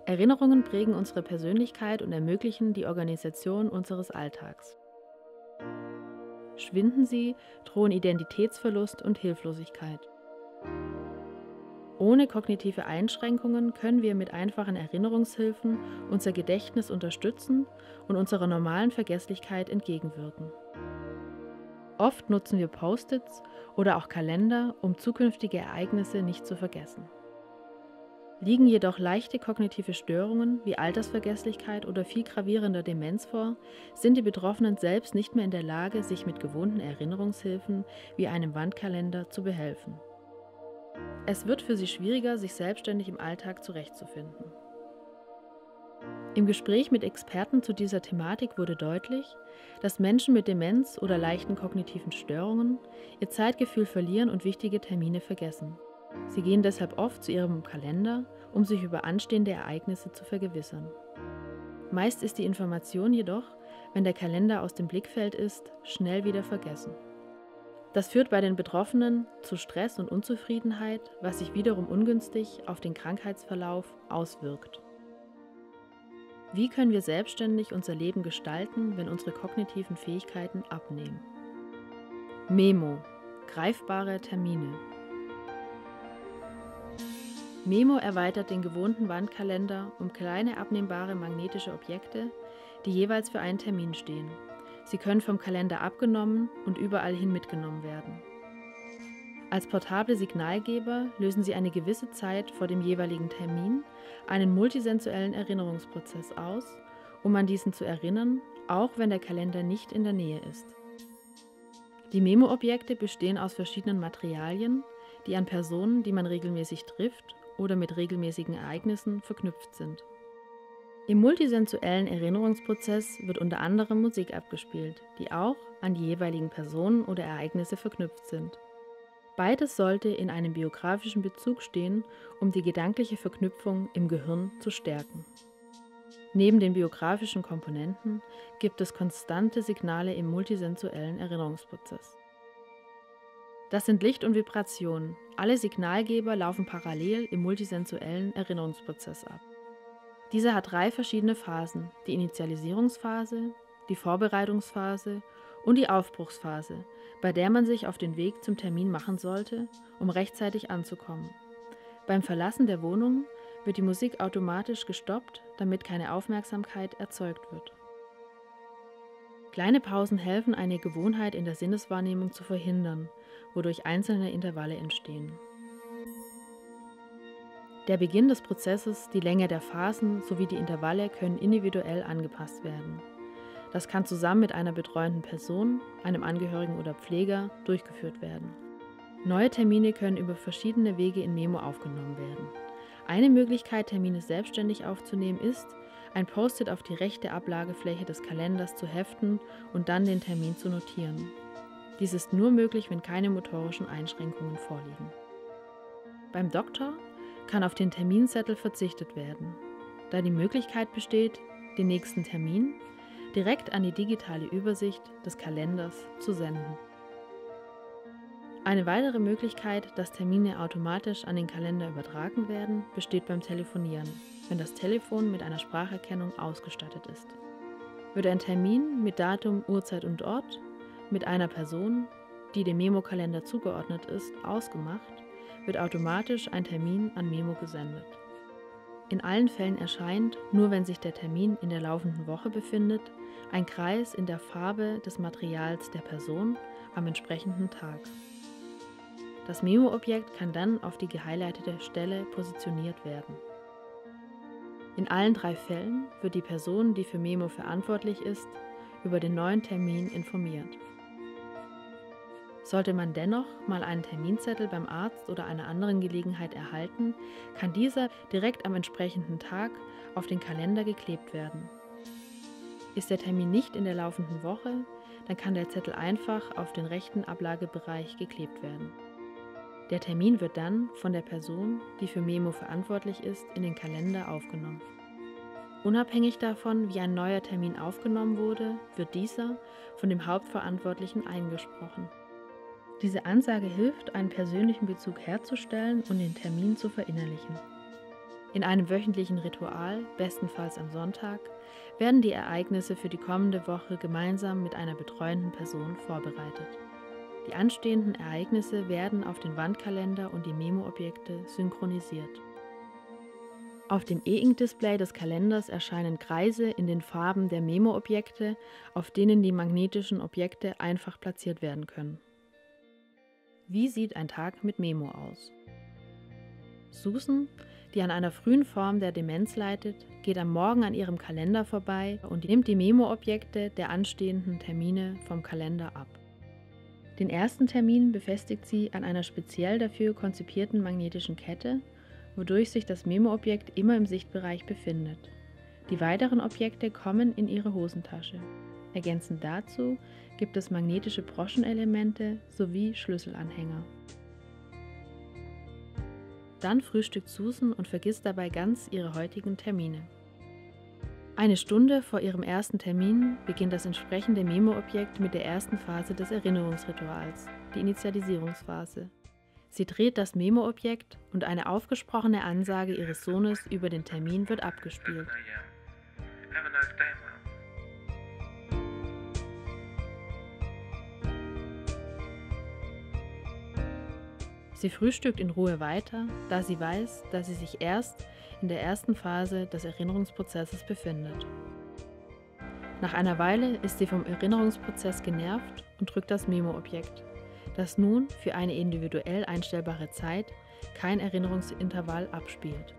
Erinnerungen prägen unsere Persönlichkeit und ermöglichen die Organisation unseres Alltags. Schwinden sie, drohen Identitätsverlust und Hilflosigkeit. Ohne kognitive Einschränkungen können wir mit einfachen Erinnerungshilfen unser Gedächtnis unterstützen und unserer normalen Vergesslichkeit entgegenwirken. Oft nutzen wir Post-its oder auch Kalender, um zukünftige Ereignisse nicht zu vergessen. Liegen jedoch leichte kognitive Störungen wie Altersvergesslichkeit oder viel gravierender Demenz vor, sind die Betroffenen selbst nicht mehr in der Lage, sich mit gewohnten Erinnerungshilfen wie einem Wandkalender zu behelfen. Es wird für sie schwieriger, sich selbstständig im Alltag zurechtzufinden. Im Gespräch mit Experten zu dieser Thematik wurde deutlich, dass Menschen mit Demenz oder leichten kognitiven Störungen ihr Zeitgefühl verlieren und wichtige Termine vergessen. Sie gehen deshalb oft zu ihrem Kalender, um sich über anstehende Ereignisse zu vergewissern. Meist ist die Information jedoch, wenn der Kalender aus dem Blickfeld ist, schnell wieder vergessen. Das führt bei den Betroffenen zu Stress und Unzufriedenheit, was sich wiederum ungünstig auf den Krankheitsverlauf auswirkt. Wie können wir selbstständig unser Leben gestalten, wenn unsere kognitiven Fähigkeiten abnehmen? Memo – greifbare Termine. Memo erweitert den gewohnten Wandkalender um kleine abnehmbare magnetische Objekte, die jeweils für einen Termin stehen. Sie können vom Kalender abgenommen und überall hin mitgenommen werden. Als portable Signalgeber lösen sie eine gewisse Zeit vor dem jeweiligen Termin einen multisensuellen Erinnerungsprozess aus, um an diesen zu erinnern, auch wenn der Kalender nicht in der Nähe ist. Die Memo-Objekte bestehen aus verschiedenen Materialien, die an Personen, die man regelmäßig trifft oder mit regelmäßigen Ereignissen verknüpft sind. Im multisensuellen Erinnerungsprozess wird unter anderem Musik abgespielt, die auch an die jeweiligen Personen oder Ereignisse verknüpft sind. Beides sollte in einem biografischen Bezug stehen, um die gedankliche Verknüpfung im Gehirn zu stärken. Neben den biografischen Komponenten gibt es konstante Signale im multisensuellen Erinnerungsprozess. Das sind Licht und Vibration. Alle Signalgeber laufen parallel im multisensuellen Erinnerungsprozess ab. Dieser hat 3 verschiedene Phasen: die Initialisierungsphase, die Vorbereitungsphase und die Aufbruchsphase, bei der man sich auf den Weg zum Termin machen sollte, um rechtzeitig anzukommen. Beim Verlassen der Wohnung wird die Musik automatisch gestoppt, damit keine Aufmerksamkeit erzeugt wird. Kleine Pausen helfen, eine Gewohnheit in der Sinneswahrnehmung zu verhindern, wodurch einzelne Intervalle entstehen. Der Beginn des Prozesses, die Länge der Phasen sowie die Intervalle können individuell angepasst werden. Das kann zusammen mit einer betreuenden Person, einem Angehörigen oder Pfleger durchgeführt werden. Neue Termine können über verschiedene Wege in Memo aufgenommen werden. Eine Möglichkeit, Termine selbstständig aufzunehmen, ist, ein Post-it auf die rechte Ablagefläche des Kalenders zu heften und dann den Termin zu notieren. Dies ist nur möglich, wenn keine motorischen Einschränkungen vorliegen. Beim Doktor kann auf den Terminzettel verzichtet werden, da die Möglichkeit besteht, den nächsten Termin direkt an die digitale Übersicht des Kalenders zu senden. Eine weitere Möglichkeit, dass Termine automatisch an den Kalender übertragen werden, besteht beim Telefonieren, wenn das Telefon mit einer Spracherkennung ausgestattet ist. Wird ein Termin mit Datum, Uhrzeit und Ort mit einer Person, die dem Memo-Kalender zugeordnet ist, ausgemacht, wird automatisch ein Termin an Memo gesendet. In allen Fällen erscheint, nur wenn sich der Termin in der laufenden Woche befindet, ein Kreis in der Farbe des Materials der Person am entsprechenden Tag. Das Memo-Objekt kann dann auf die gehighlightete Stelle positioniert werden. In allen 3 Fällen wird die Person, die für Memo verantwortlich ist, über den neuen Termin informiert. Sollte man dennoch mal einen Terminzettel beim Arzt oder einer anderen Gelegenheit erhalten, kann dieser direkt am entsprechenden Tag auf den Kalender geklebt werden. Ist der Termin nicht in der laufenden Woche, dann kann der Zettel einfach auf den rechten Ablagebereich geklebt werden. Der Termin wird dann von der Person, die für Memo verantwortlich ist, in den Kalender aufgenommen. Unabhängig davon, wie ein neuer Termin aufgenommen wurde, wird dieser von dem Hauptverantwortlichen eingesprochen. Diese Ansage hilft, einen persönlichen Bezug herzustellen und den Termin zu verinnerlichen. In einem wöchentlichen Ritual, bestenfalls am Sonntag, werden die Ereignisse für die kommende Woche gemeinsam mit einer betreuenden Person vorbereitet. Die anstehenden Ereignisse werden auf den Wandkalender und die Memo-Objekte synchronisiert. Auf dem E-Ink-Display des Kalenders erscheinen Kreise in den Farben der Memo-Objekte, auf denen die magnetischen Objekte einfach platziert werden können. Wie sieht ein Tag mit Memo aus? Susan, die an einer frühen Form der Demenz leidet, geht am Morgen an ihrem Kalender vorbei und nimmt die Memo-Objekte der anstehenden Termine vom Kalender ab. Den ersten Termin befestigt sie an einer speziell dafür konzipierten magnetischen Kette, wodurch sich das Memo-Objekt immer im Sichtbereich befindet. Die weiteren Objekte kommen in ihre Hosentasche. Ergänzend dazu gibt es magnetische Broschenelemente sowie Schlüsselanhänger. Dann frühstückt Susan und vergisst dabei ganz ihre heutigen Termine. Eine Stunde vor ihrem ersten Termin beginnt das entsprechende Memo-Objekt mit der ersten Phase des Erinnerungsrituals, die Initialisierungsphase. Sie dreht das Memo-Objekt und eine aufgesprochene Ansage ihres Sohnes über den Termin wird abgespielt. Sie frühstückt in Ruhe weiter, da sie weiß, dass sie sich erst in der ersten Phase des Erinnerungsprozesses befindet. Nach einer Weile ist sie vom Erinnerungsprozess genervt und drückt das Memo-Objekt, das nun für eine individuell einstellbare Zeit kein Erinnerungsintervall abspielt.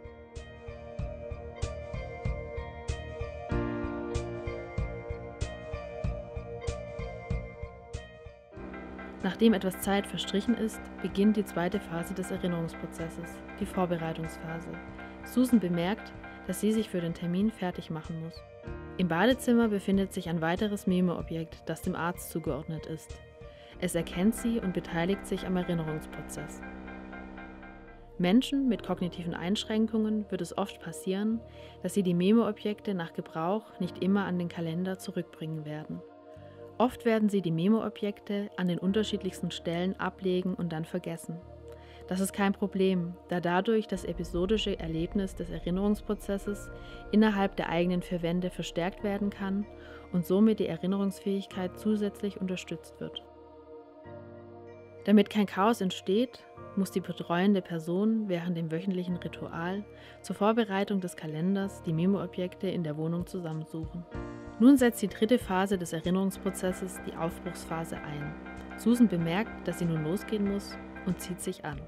Nachdem etwas Zeit verstrichen ist, beginnt die zweite Phase des Erinnerungsprozesses, die Vorbereitungsphase. Susan bemerkt, dass sie sich für den Termin fertig machen muss. Im Badezimmer befindet sich ein weiteres Memo-Objekt, das dem Arzt zugeordnet ist. Es erkennt sie und beteiligt sich am Erinnerungsprozess. Menschen mit kognitiven Einschränkungen wird es oft passieren, dass sie die Memo-Objekte nach Gebrauch nicht immer an den Kalender zurückbringen werden. Oft werden sie die Memo-Objekte an den unterschiedlichsten Stellen ablegen und dann vergessen. Das ist kein Problem, da dadurch das episodische Erlebnis des Erinnerungsprozesses innerhalb der eigenen vier Wände verstärkt werden kann und somit die Erinnerungsfähigkeit zusätzlich unterstützt wird. Damit kein Chaos entsteht, muss die betreuende Person während dem wöchentlichen Ritual zur Vorbereitung des Kalenders die Memo-Objekte in der Wohnung zusammensuchen. Nun setzt die dritte Phase des Erinnerungsprozesses die Aufbruchsphase ein. Susan bemerkt, dass sie nun losgehen muss und zieht sich an.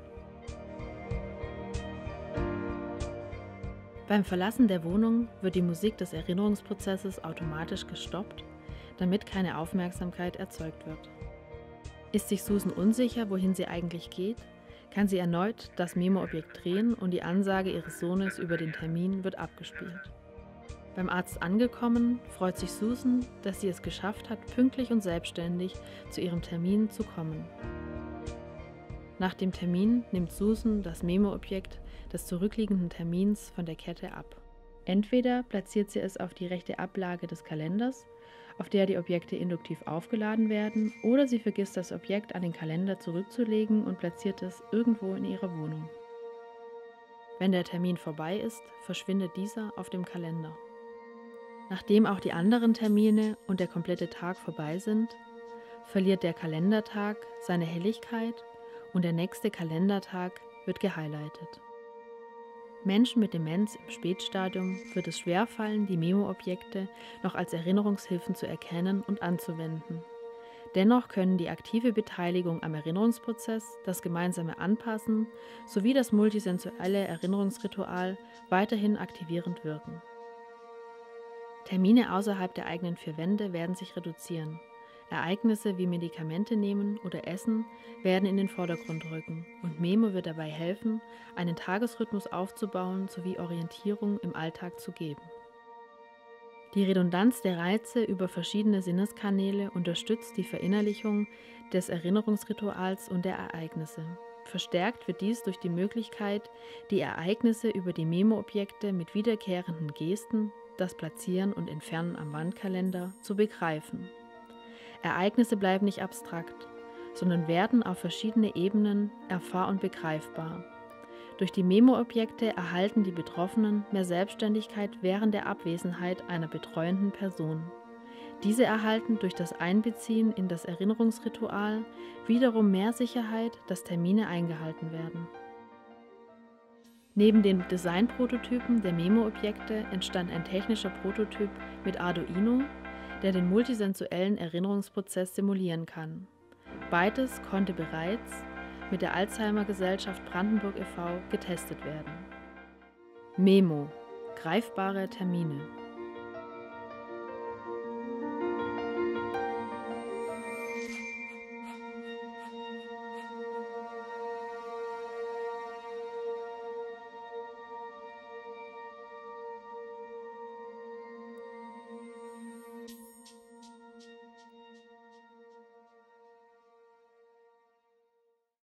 Beim Verlassen der Wohnung wird die Musik des Erinnerungsprozesses automatisch gestoppt, damit keine Aufmerksamkeit erzeugt wird. Ist sich Susan unsicher, wohin sie eigentlich geht, kann sie erneut das Memo-Objekt drehen und die Ansage ihres Sohnes über den Termin wird abgespielt. Beim Arzt angekommen, freut sich Susan, dass sie es geschafft hat, pünktlich und selbstständig zu ihrem Termin zu kommen. Nach dem Termin nimmt Susan das Memo-Objekt des zurückliegenden Termins von der Kette ab. Entweder platziert sie es auf die rechte Ablage des Kalenders, auf der die Objekte induktiv aufgeladen werden, oder sie vergisst das Objekt an den Kalender zurückzulegen und platziert es irgendwo in ihrer Wohnung. Wenn der Termin vorbei ist, verschwindet dieser auf dem Kalender. Nachdem auch die anderen Termine und der komplette Tag vorbei sind, verliert der Kalendertag seine Helligkeit und der nächste Kalendertag wird gehighlightet. Menschen mit Demenz im Spätstadium wird es schwerfallen, die Memo-Objekte noch als Erinnerungshilfen zu erkennen und anzuwenden. Dennoch können die aktive Beteiligung am Erinnerungsprozess, das gemeinsame Anpassen sowie das multisensuelle Erinnerungsritual weiterhin aktivierend wirken. Termine außerhalb der eigenen vier Wände werden sich reduzieren. Ereignisse wie Medikamente nehmen oder Essen werden in den Vordergrund rücken und Memo wird dabei helfen, einen Tagesrhythmus aufzubauen sowie Orientierung im Alltag zu geben. Die Redundanz der Reize über verschiedene Sinneskanäle unterstützt die Verinnerlichung des Erinnerungsrituals und der Ereignisse. Verstärkt wird dies durch die Möglichkeit, die Ereignisse über die Memo-Objekte mit wiederkehrenden Gesten, das Platzieren und Entfernen am Wandkalender, zu begreifen. Ereignisse bleiben nicht abstrakt, sondern werden auf verschiedene Ebenen erfahr- und begreifbar. Durch die Memo-Objekte erhalten die Betroffenen mehr Selbstständigkeit während der Abwesenheit einer betreuenden Person. Diese erhalten durch das Einbeziehen in das Erinnerungsritual wiederum mehr Sicherheit, dass Termine eingehalten werden. Neben den Designprototypen der Memo-Objekte entstand ein technischer Prototyp mit Arduino, der den multisensuellen Erinnerungsprozess simulieren kann. Beides konnte bereits mit der Alzheimer-Gesellschaft Brandenburg e.V. getestet werden. Memo – greifbare Termine.